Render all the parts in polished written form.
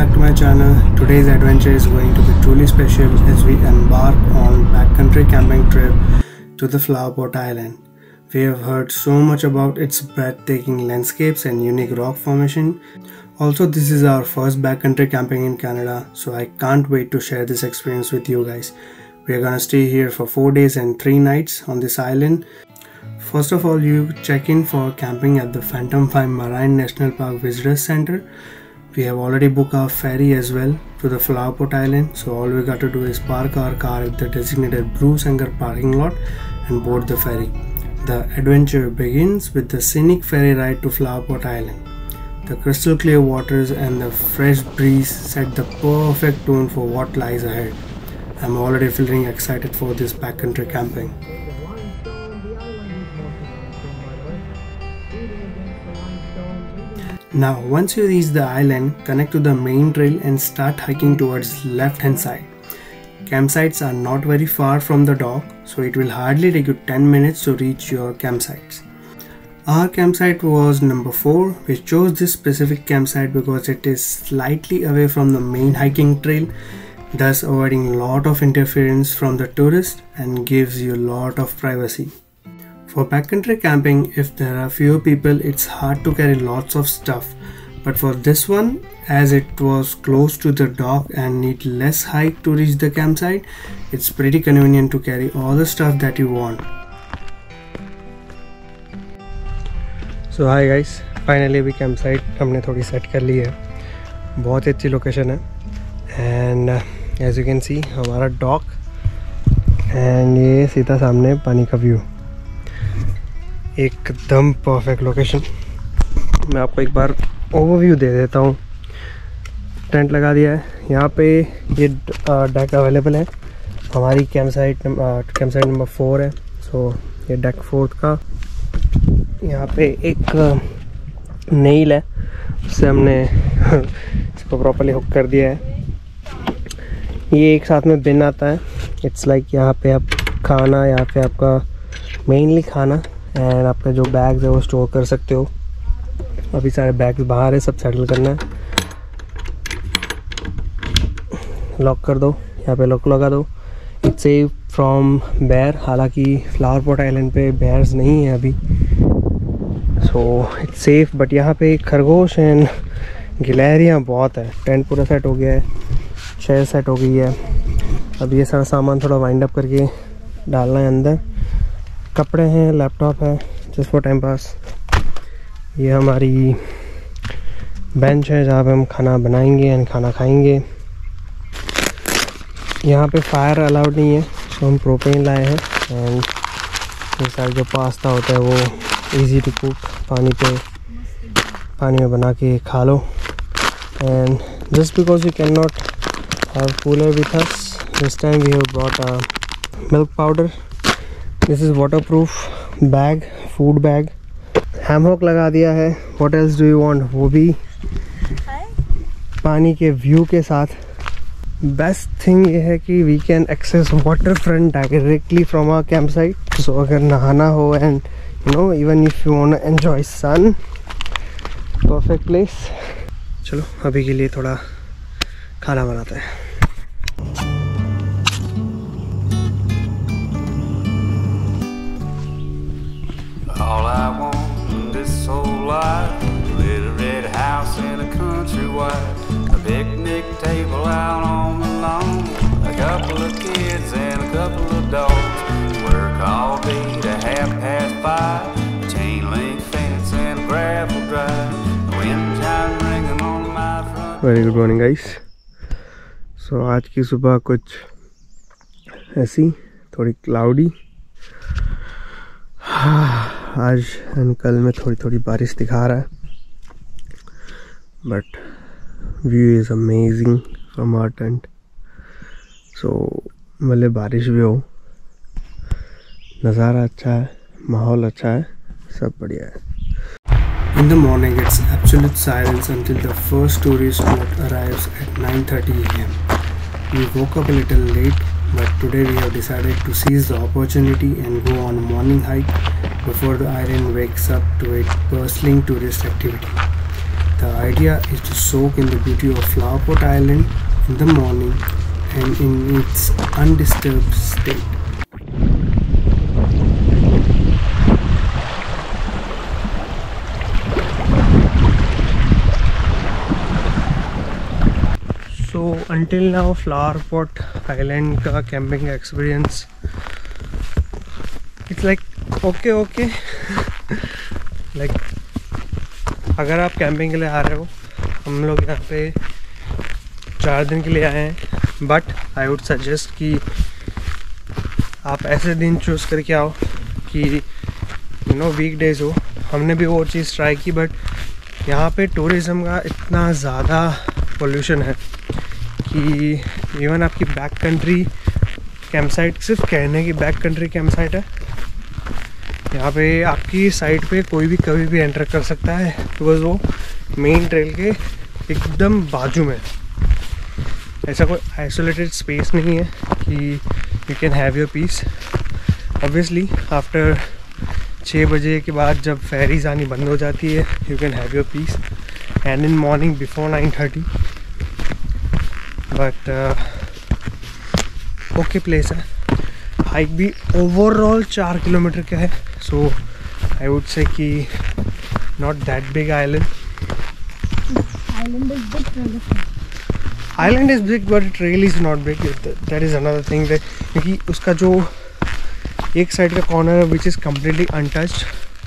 back to my channel. Today's adventure is going to be truly special as we embark on backcountry camping trip to the Flower Pot Island. We have heard so much about its breathtaking landscapes and unique rock formation. Also, this is our first backcountry camping in Canada, so I can't wait to share this experience with you guys. We are gonna stay here for 4 days and 3 nights on this island. First of all, you check in for camping at the Phantom 5 Marine National Park Visitors Center. We have already booked our ferry as well to the Flower Pot Island, so all we got to do is park our car at the designated Bruce Anchor parking lot and board the ferry. The adventure begins with the scenic ferry ride to Flower Pot Island. The crystal clear waters and the fresh breeze set the perfect tone for what lies ahead. I'm already feeling excited for this backcountry camping. Now, once you reach the island, connect to the main trail and start hiking towards left hand side. Campsites are not very far from the dock, so it will hardly take you 10 minutes to reach your campsites. Our campsite was number 4. We chose this specific campsite because it is slightly away from the main hiking trail, thus avoiding lot of interference from the tourists and gives you lot of privacy. For backcountry camping, if there are fewer people, it's hard to carry lots of stuff. But for this one, as it was close to the dock and need less hike to reach the campsite, it's pretty convenient to carry all the stuff that you want. So hi guys, finally we campsite हमने थोड़ी set कर ली है. बहुत अच्छी location है and as you can see हमारा dock and ये सीधा सामने पानी का व्यू. एकदम परफेक्ट लोकेशन. मैं आपको एक बार ओवरव्यू दे देता हूँ. टेंट लगा दिया है यहाँ पे. ये डेक अवेलेबल है. हमारी कैंपसाइट नंबर 4 है. सो ये डेक 4 का यहाँ पे एक नेल है, उससे हमने इसको प्रॉपर्ली हुक कर दिया है. ये एक साथ में बिन आता है. इट्स लाइक यहाँ पे आप खाना, यहाँ पे आपका मेनली खाना एंड आपका जो बैग्स है वो स्टोर कर सकते हो. अभी सारे बैग्स बाहर है, सब सेटल करना है. लॉक कर दो, यहाँ पे लॉक लगा दो. It's safe from bear. हालांकि फ्लावर पॉट आइलैंड पे बेयर्स नहीं है अभी, सो इट्स सेफ. बट यहाँ पे खरगोश एंड गिलहरियाँ बहुत है. टेंट पूरा सेट हो गया है, चेयर सेट हो गई है. अब ये सारा सामान थोड़ा वाइंड अप करके डालना है अंदर. कपड़े हैं, लैपटॉप है, जस्ट फॉर टाइम पास. ये हमारी बेंच है जहाँ पे हम खाना बनाएंगे एंड खाना खाएंगे. यहाँ पे फायर अलाउड नहीं है, तो हम प्रोपेन लाए हैं. एंड ये सारा जो पास्ता होता है वो इजी टू कुक. पानी में बना के खा लो. And just because you can not have cooler with us, this time we have brought a milk powder. This is water proof bag, food bag. Hammock लगा दिया है. What else do you want? वो भी पानी के view के साथ. Best thing ये है कि we can access water front directly from our camp site. So अगर नहाना हो and you know even if you want to enjoy sun, perfect place. चलो अभी के लिए थोड़ा खाना बनाते हैं. All I want in this whole life, a little red house and a country wife, a picnic table out on the lawn, a couple of kids and a couple of dogs. Work all day to 5:30, chain link fence and a gravel drive, the wind chime ringing on my front. Very good morning guys. So आज की सुबह कुछ ऐसी थोड़ी cloudy. आज and कल में थोड़ी थोड़ी बारिश दिखा रहा है, but view is amazing from our tent. So भले बारिश भी हो, नज़ारा अच्छा है, माहौल अच्छा है, सब बढ़िया है. In the morning, it's absolute silence until the first tourist boat arrives at 9:30 a.m. We woke up a little late, but today we have decided to seize the opportunity and go on a morning hike before the island wakes up to its bustling tourist activity. The idea is to soak in the beauty of Flower Pot Island in the morning and in its undisturbed state. So until now Flower Pot Island का camping experience, it's like okay like अगर आप camping के लिए आ रहे हो, हम लोग यहाँ पे 4 दिन के लिए आए हैं, बट आई वुड सजेस्ट कि आप ऐसे दिन चूज़ करके आओ कि यू नो वीकडेज हो। हमने भी वो चीज़ ट्राई की, बट यहाँ पे टूरिज़्म का इतना ज़्यादा पोल्यूशन है कि इवन आपकी बैक कंट्री कैंप साइट, सिर्फ कहने की बैक कंट्री कैंप साइट है, यहाँ पे आपकी साइट पे कोई भी कभी भी एंटर कर सकता है, बिकॉज़ वो मेन ट्रेल के एकदम बाजू में। ऐसा कोई आइसोलेटेड स्पेस नहीं है कि you can have your peace. Obviously after 6 बजे के बाद जब फेरीज आनी बंद हो जाती है, you can have your peace, and in morning before 9:30। But okay place है। हाइक भी ओवरऑल 4 किलोमीटर का है, सो आई वुड से कि not that big island. Island is big but trail is not big, that is another thing. क्योंकि उसका जो एक side का कॉर्नर है which is completely untouched.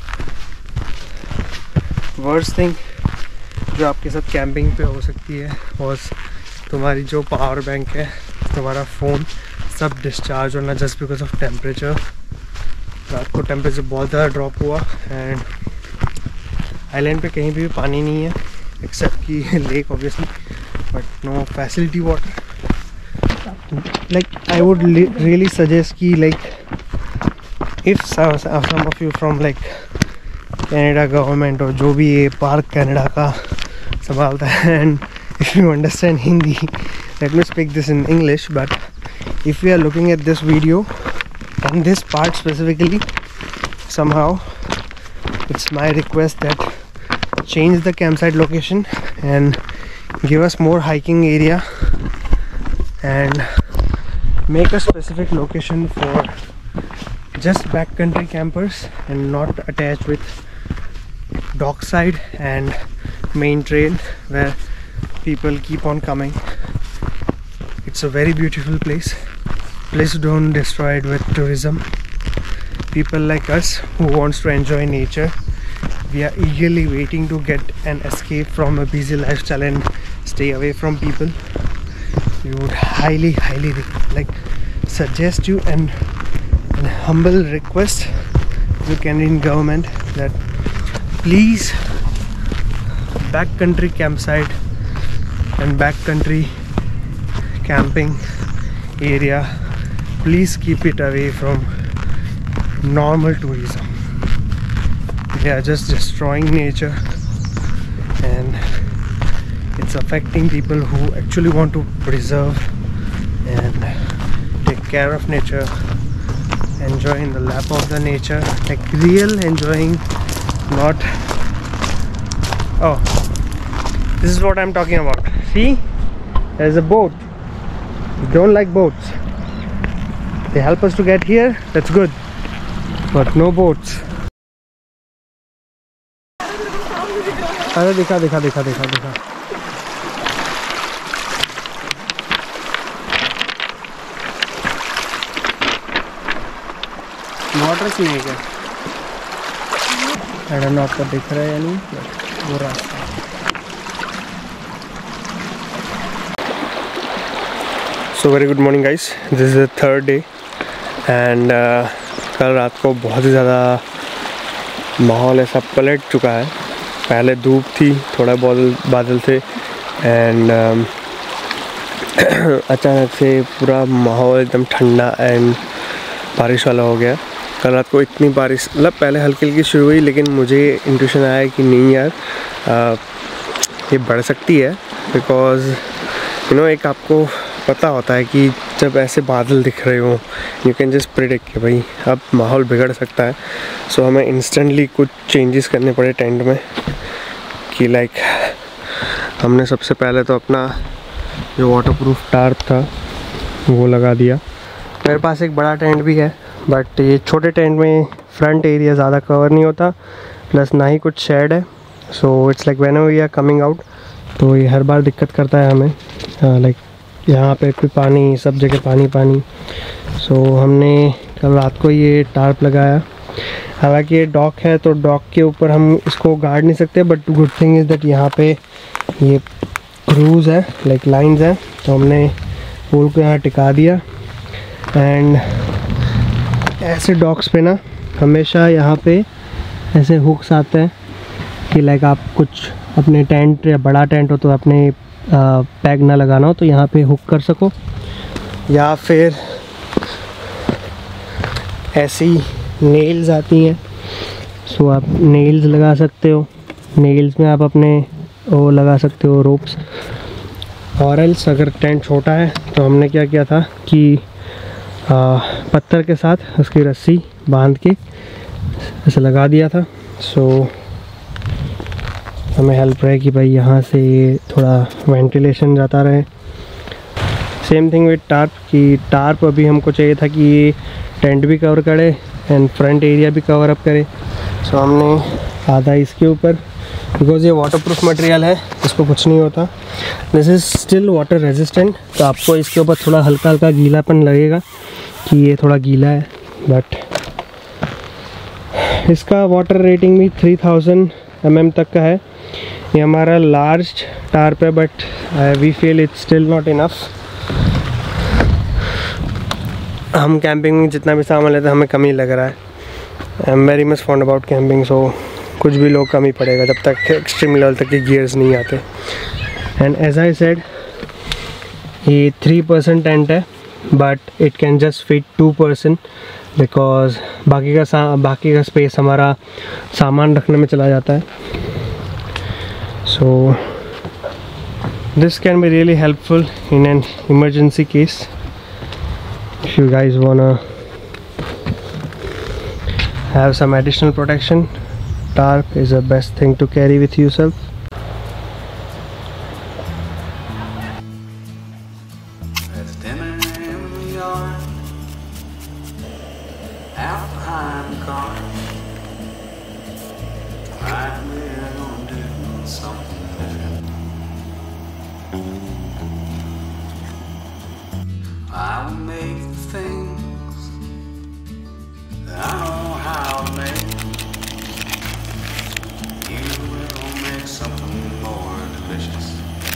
Worst thing जो आपके साथ कैंपिंग पे हो सकती है और तुम्हारी जो पावर बैंक है, तुम्हारा फ़ोन, सब डिस्चार्ज होना जस्ट बिकॉज ऑफ टेम्परेचर। रात को टेम्परेचर बहुत ज़्यादा ड्रॉप हुआ एंड आइलैंड पे कहीं भी पानी नहीं है एक्सेप्ट कि lake obviously, but no facility water. Like I would really suggest कि like if some of you from like Canada government और जो भी ये पार्क कनाडा का संभालता है, and if you understand Hindi, let me speak this in English, but if we are looking at this video and this part specifically, somehow it's my request that change the campsite location and give us more hiking area and make a specific location for just backcountry campers and not attached with dockside and main trail where people keep on coming. It's a very beautiful place. Please don't destroy it with tourism. People like us who wants to enjoy nature, we are eagerly waiting to get an escape from a busy lifestyle and stay away from people. We would highly like suggest you and humble request to the Canadian government that please backcountry campsite and backcountry camping area, please keep it away from normal tourism. They are just destroying nature and it's affecting people who actually want to preserve and take care of nature, enjoy in the lap of the nature, like real enjoying, not oh, this is what I'm talking about. See, there's a boat. We don't like boats. They help us to get here, that's good, but no boats. अरे दिखा water सी है क्या? आई don't no आपको दिख रहा है या नहीं, वो रास्ता। So very good morning guys, this is the 3rd day and कल रात को बहुत ही ज़्यादा माहौल ऐसा पलट चुका है। पहले धूप थी, थोड़ा बादल थे एंड अचानक से पूरा माहौल एकदम ठंडा एंड बारिश वाला हो गया। कल रात को इतनी बारिश, मतलब पहले हल्की हल्की शुरू हुई, लेकिन मुझे इंट्यूशन आया कि नहीं यार ये बढ़ सकती है, बिकॉज़ यू नो एक आपको पता होता है कि जब ऐसे बादल दिख रहे हो यू कैन जस्ट प्रेडिक्ट कि भाई अब माहौल बिगड़ सकता है। सो हमें इंस्टेंटली कुछ चेंजेस करने पड़े टेंट में कि लाइक हमने सबसे पहले तो अपना जो वाटरप्रूफ टार्प था वो लगा दिया। मेरे पास एक बड़ा टेंट भी है, बट ये छोटे टेंट में फ्रंट एरिया ज़्यादा कवर नहीं होता, प्लस ना ही कुछ शेड है। So it's like whenever we are coming out, तो ये हर बार दिक्कत करता है हमें। लाइक यहाँ पे भी पानी, सब जगह पानी पानी। सो हमने कल रात को ये टार्प लगाया। हालांकि ये डॉक है तो डॉक के ऊपर हम इसको गाड़ नहीं सकते, but good thing is that यहाँ पे ये क्रूज है, लाइक लाइंस हैं, तो हमने पोल को यहाँ टिका दिया। एंड ऐसे डॉक्स पे ना हमेशा यहाँ पे ऐसे हुक्स आते हैं कि लाइक आप कुछ अपने टेंट या बड़ा टेंट हो तो अपने पैग ना लगाना हो तो यहाँ पे हुक कर सको, या फिर ऐसी नेल्स आती हैं, सो आप नेल्स लगा सकते हो। नेल्स में आप अपने वो लगा सकते हो रोप्स। और एल्स अगर टेंट छोटा है तो हमने क्या किया था कि पत्थर के साथ उसकी रस्सी बांध के ऐसे लगा दिया था। सो हमें हेल्प रहे कि भाई यहाँ से थोड़ा वेंटिलेशन जाता रहे। सेम थिंग विद टार्प, कि टार्प अभी हमको चाहिए था कि ये टेंट भी कवर करे एंड फ्रंट एरिया भी कवर अप करे। सो हमने आधा इसके ऊपर, बिकॉज ये वाटरप्रूफ मटेरियल है, इसको कुछ नहीं होता। This is still water resistant, तो आपको इसके ऊपर थोड़ा हल्का हल्का गीलापन लगेगा कि ये थोड़ा गीला है, बट इसका वाटर रेटिंग भी 3000 mm तक का है। ये हमारा लार्ज टार्प है, but we feel it's still not enough. हम कैंपिंग में जितना भी सामान लेते हैं हमें कमी लग रहा है। I am very much fond about camping, so कुछ भी लोग कम ही पड़ेगा जब तक एक्सट्रीम लेवल तक के गियर्स नहीं आते। एंड एज आई सेड, ये 3% टेंट है, but it can just fit 2%, because बाकी का स्पेस हमारा सामान रखने में चला जाता है। So this can be really helpful in an emergency case. If you guys wanna have some additional protection, tarp is the best thing to carry with yourself. There's dinner in the yard, out behind the car. Tonight we're gonna do something different. I will make the things that I know how to make. You will make something more delicious.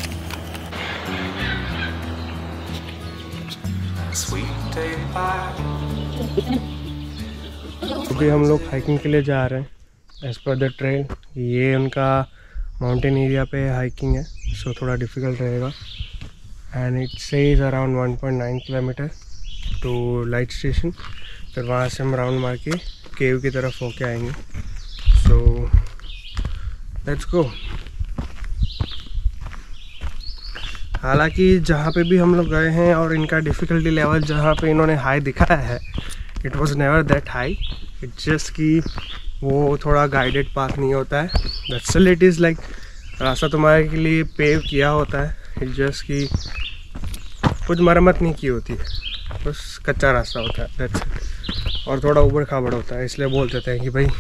Sweet potato pie. अभी हम लोग hiking के लिए जा रहे हैं as per the trail. ये उनका माउंटेन एरिया पे हाइकिंग है, सो थोड़ा डिफ़िकल्ट रहेगा। And it says around 1.9 kilometer to light station. फिर वहाँ से हम राउंड मार के केव की तरफ होके आएंगे। So let's go. हालांकि जहाँ पे भी हम लोग गए हैं और इनका डिफ़िकल्टी लेवल जहाँ पे इन्होंने हाई दिखाया है, it was never that high. It's just कि वो थोड़ा गाइडेड पाथ नहीं होता है। That's still it is like रास्ता तुम्हारे के लिए पेव किया होता है। इट्स जस्ट कि कुछ मरम्मत नहीं की होती है, बस कच्चा रास्ता होता है, दैट्स इट। और थोड़ा ऊबड़ खाबड़ होता है, इसलिए बोल देते हैं कि भाई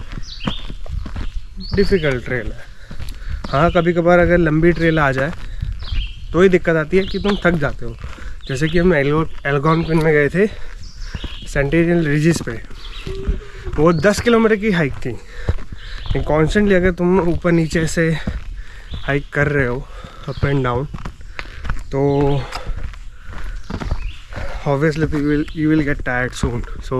डिफ़िकल्ट ट्रेल है। हाँ, कभी कभार अगर लंबी ट्रेल आ जाए तो ही दिक्कत आती है कि तुम थक जाते हो। जैसे कि हम एल्गोनक्विन में गए थे सेंटिनल रिजिस पे, वो 10 किलोमीटर की हाइक थी। कॉन्स्टेंटली अगर तुम ऊपर नीचे से हाइक कर रहे हो अप एंड डाउन, तो obviously you will get tired soon. So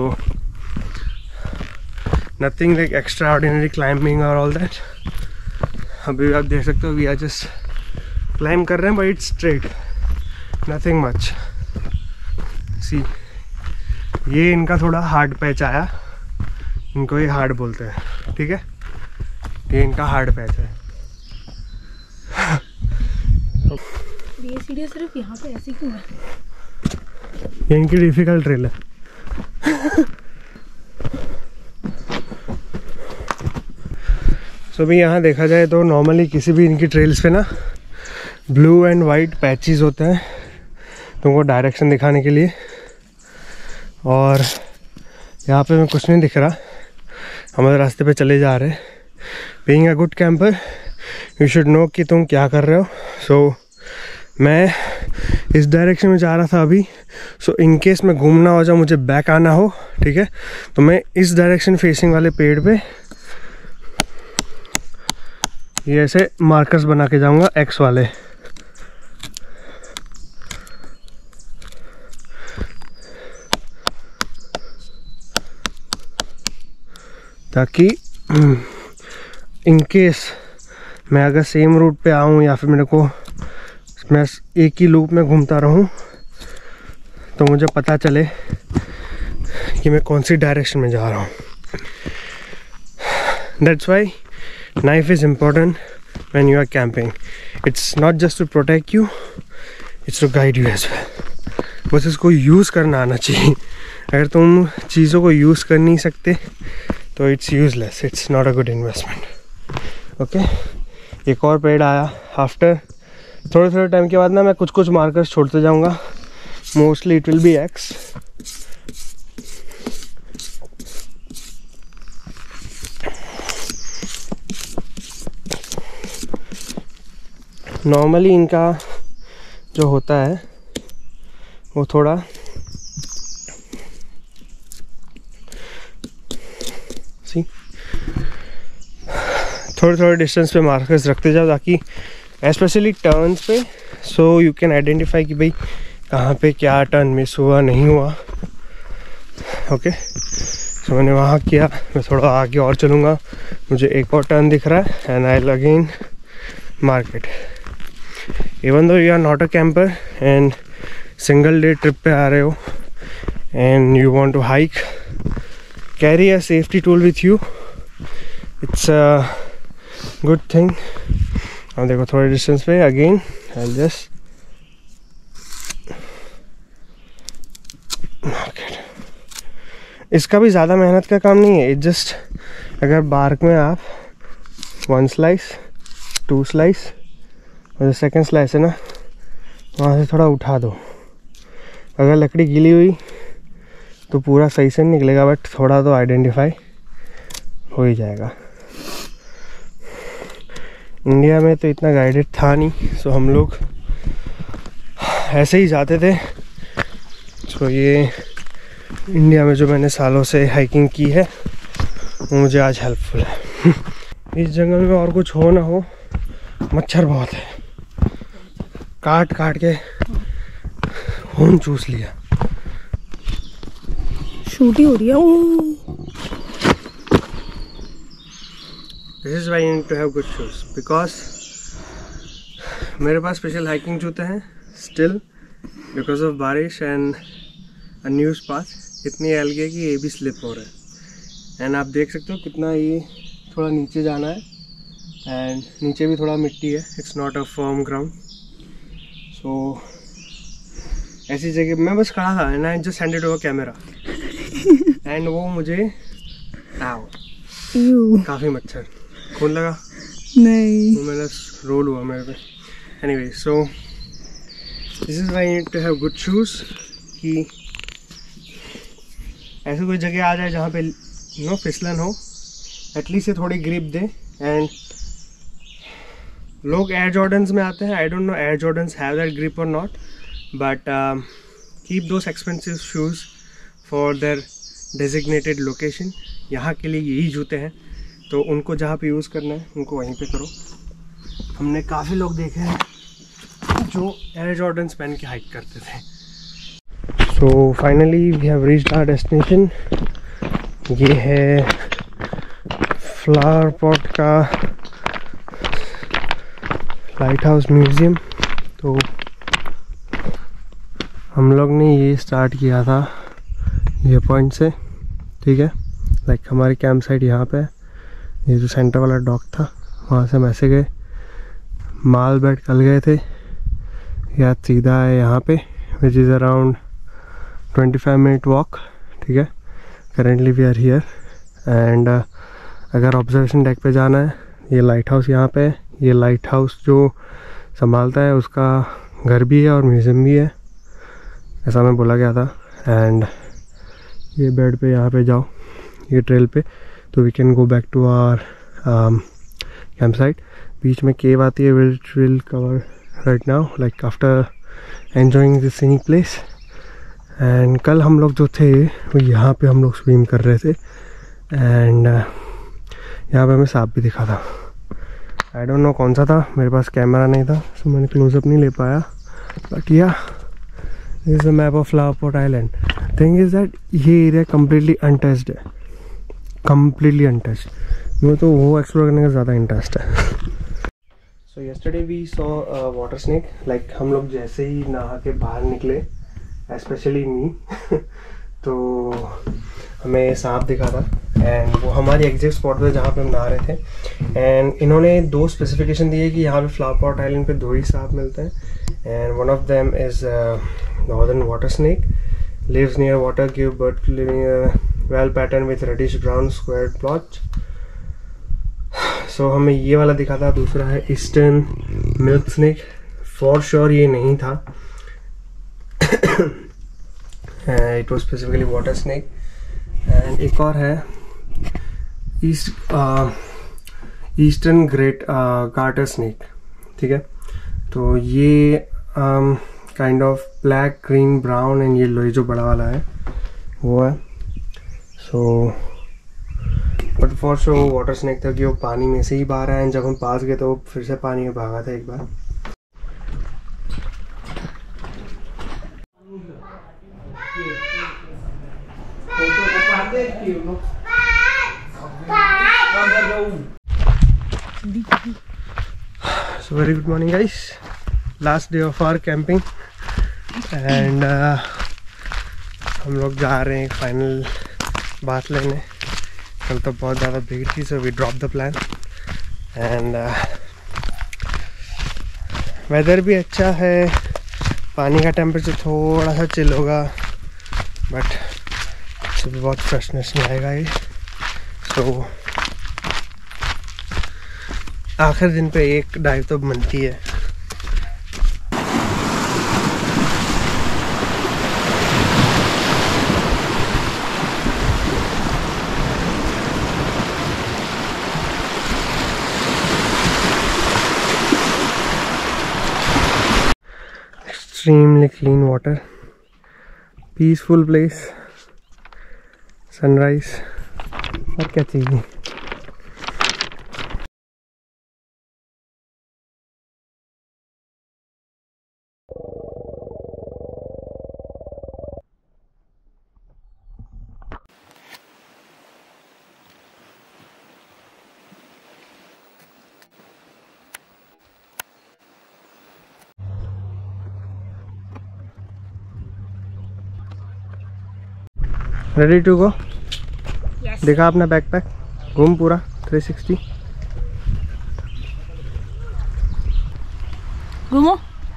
nothing like extraordinary climbing or all that. अभी आप देख सकते हो, we are just climb कर रहे हैं, but it's straight, nothing much. See, ये इनका थोड़ा हार्ड पैच आया, इनको ये हार्ड बोलते हैं, ठीक है। ये इनका हार्ड पैच है। ये सीढ़ियाँ सिर्फ यहाँ पे ऐसी क्यों है? ये इनकी डिफिकल्ट ट्रेल है। सो भी यहाँ देखा जाए तो नॉर्मली किसी भी इनकी ट्रेल्स पे ना ब्लू एंड वाइट पैचेस होते हैं तुमको डायरेक्शन दिखाने के लिए, और यहाँ पे मैं कुछ नहीं दिख रहा, हमारे रास्ते पे चले जा रहे हैं। Being a good camper you should know कि तुम क्या कर रहे हो। सो मैं इस डायरेक्शन में जा रहा था अभी, सो इन केस में घूमना हो जाए, मुझे बैक आना हो, ठीक है, तो मैं इस डायरेक्शन फेसिंग वाले पेड़ पे ये ऐसे मार्कर्स बना के जाऊंगा एक्स वाले। ताकि इन केस मैं अगर सेम रूट पे आऊँ या फिर मेरे को मैं एक ही लूप में घूमता रहूँ तो मुझे पता चले कि मैं कौन सी डायरेक्शन में जा रहा हूँ। That's why knife is important when you are camping. It's not just to protect you, it's to guide you as well. बस इसको यूज़ करना आना चाहिए। अगर तुम चीज़ों को यूज़ कर नहीं सकते तो it's useless, it's not a good investment. Okay? एक और पेड़ आया। आफ्टर थोड़े टाइम के बाद ना मैं कुछ मार्कर्स छोड़ते जाऊँगा। Mostly it will be X. Normally इनका जो होता है वो थोड़ा थोड़े डिस्टेंस पे मार्कर्स रखते जाओ, ताकि स्पेशली टर्न्स पे सो यू कैन आइडेंटिफाई कि भाई कहाँ पे क्या टर्न मिस हुआ नहीं हुआ। ओके, सो मैंने वहाँ किया। मैं थोड़ा आगे और चलूँगा, मुझे एक और टर्न दिख रहा है and I will again mark it. Even though you are not a camper and single day trip पे आ रहे हो and you want to hike, carry a safety tool with you. It's a good thing. अब देखो थोड़े distance पे again I'll just mark it. इसका भी ज़्यादा मेहनत का काम नहीं है। It just अगर बार्क में आप 1 slice 2 slice और जो सेकेंड स्लाइस है ना वहाँ से थोड़ा उठा दो। अगर लकड़ी गीली हुई तो पूरा सही से निकलेगा, बट थोड़ा तो आइडेंटिफाई हो ही जाएगा। इंडिया में तो इतना गाइडेड था नहीं, सो हम लोग ऐसे ही जाते थे। सो ये इंडिया में जो मैंने सालों से हाइकिंग की है वो मुझे आज हेल्पफुल है। इस जंगल में और कुछ हो ना हो, मच्छर बहुत है, काट के खून चूस लिया। शूटी हो रही है। This is why you need to have good shoes, because मेरे पास स्पेशल हाइकिंग जूते हैं। स्टिल बिकॉज ऑफ बारिश एंड अ न्यू पाथ इतनी एल्गे कि ये भी स्लिप हो रहा है। एंड आप देख सकते हो कितना ये थोड़ा नीचे जाना है एंड नीचे भी थोड़ा मिट्टी है। It's not a firm ground. So ऐसी जगह मैं बस खड़ा था and I just handed over camera एंड वो मुझे काफ़ी मच्छर, खून लगा नहीं, वो मेरा रोल हुआ मेरे पे। Anyway, so this is why you need to have good shoes, कि ऐसी कोई जगह आ जाए जहाँ पे नो फिसलन हो, एटलीस्ट ये थोड़ी ग्रिप दे। एंड लोग एयर जॉर्डन्स में आते हैं। I don't know Air Jordans have that grip और not, but keep those expensive shoes for their designated location. यहाँ के लिए यही जूते हैं, तो उनको जहाँ पे यूज़ करना है उनको वहीं पे करो। हमने काफ़ी लोग देखे हैं जो एयर जॉर्डन्स पहन के हाइक करते थे। So finally we have reached our destination. ये है फ्लावर पॉट का लाइट हाउस म्यूज़ियम। तो हम लोग ने ये स्टार्ट किया था ये पॉइंट से, ठीक है, लाइक हमारी कैंप साइट यहाँ पे है। ये जो सेंटर वाला डॉक था वहाँ से हम ऐसे गए, माल बेट कल गए थे, या सीधा है यहाँ पे, which is around 25 minute walk, ठीक है। Currently we are here and अगर ऑब्जर्वेशन डेक पे जाना है, ये लाइट हाउस यहाँ पे है। ये लाइट हाउस जो संभालता है, उसका घर भी है और म्यूज़ियम भी है, ऐसा हमें बोला गया था। एंड ये बेड पे यहाँ पे जाओ, ये ट्रेल पे, तो we can go back to our camp site. बीच में केव आती है which will cover right now like after enjoying this scenic place. And कल हम लोग जो थे वो यहाँ पे हम लोग स्विम कर रहे थे एंड यहाँ पे हमें सांप भी दिखा था। आई डोंट नो कौन सा था, मेरे पास कैमरा नहीं था सो मैंने क्लोजअप नहीं ले पाया, but yeah this is the map of flower pot Island. Thing is that ये एरिया कम्प्लीटली अनटच्ड है, कम्प्लीटली अनटच्ड। मुझे तो वो एक्सप्लोर करने का ज़्यादा इंटरेस्ट है। So yesterday we saw water snake, like हम लोग जैसे ही नहा के बाहर निकले, स्पेशली मी तो हमें सांप दिखा था एंड वो हमारी एग्जैक्ट स्पॉट पे जहाँ पे हम नहा रहे थे। एंड इन्होंने 2 स्पेसिफिकेशन दी है कि यहाँ पे फ्लावर पॉट आइलैंड पे 2 ही सांप मिलते हैं। And one of them is northern water snake, lives near water, give birth to living a well pattern with reddish brown squared blotch. So हमें ये वाला दिखा था। दूसरा है eastern milk snake, for sure ये नहीं था, it was specifically water snake. And एक और है ईस्टर्न ग्रेट गार्टर स्नेक, ठीक है। तो ये kind of black, green, brown and yellow, ये जो बड़ा वाला है वो है। So but for sure water snake था कि वो पानी में से ही बाहर आया। जब हम पास गए तो वो फिर से पानी में भागा था एक बार। So very good morning guys, last day of our camping and हम लोग जा रहे हैं एक फाइनल बात लेने। कल तो बहुत ज़्यादा भीड़ थी, so we drop the plan. And weather भी अच्छा है, पानी का टेम्परेचर थोड़ा सा चिल होगा, बट सुबह बहुत फ्रेशनेस में आएगा ये। सो आखिर दिन पे एक डाइव तो बनती है। Extremely clean water, peaceful place, sunrise, और क्या चाहिए। Ready to go? Yes. देखा अपना बैकपैक, घूम पूरा 360। घूमो।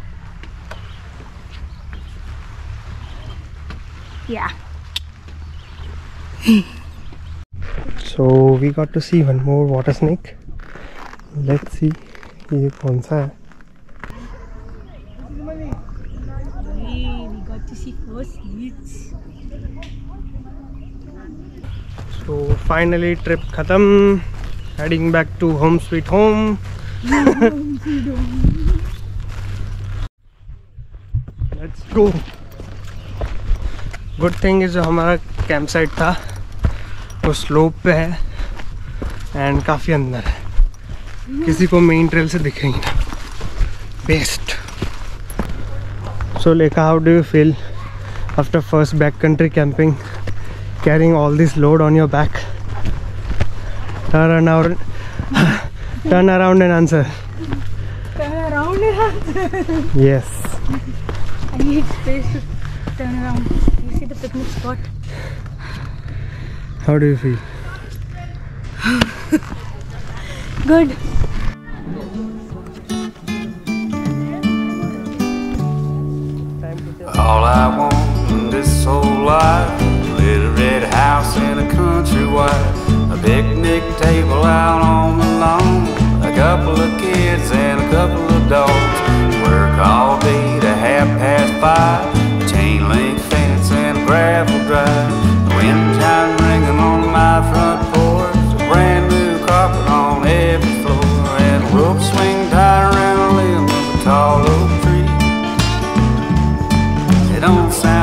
Yeah. So we got to see one more water snake. Let's see ये कौन सा है। We got to see first snakes. So finally trip खत्म, heading back to home sweet home. Let's go. Good thing is जो हमारा camp site था वो slope पे है एंड काफ़ी अंदर है, किसी को मेन ट्रेल से दिखेंगे ना। Best. So Lekha, how do you feel after first backcountry camping, carrying all this load on your back? Turn around and answer. Turn around and answer. Yes. I need space to turn around. You see the picnic spot? How do you feel? Good. All I want in this whole life, a little red house in a country wife, a picnic table out on the lawn, a couple of kids and a couple of dogs. don't sound